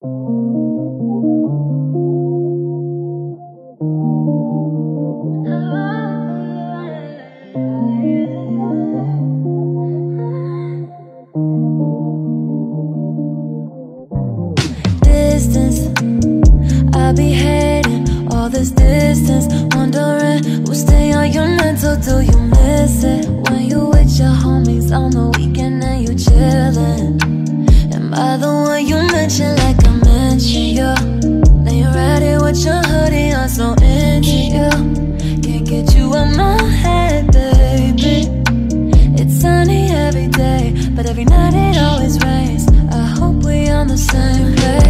I be hating all this distance, wondering who's stay on your mental. Do you miss it when you with your homies on the weekend and you chillin'? Am I the one you mention like I mentioned you? Then you're ready with your hoodie, I'm so into you. Can't get you out my head, baby. It's sunny every day, but every night it always rains. I hope we on the same page.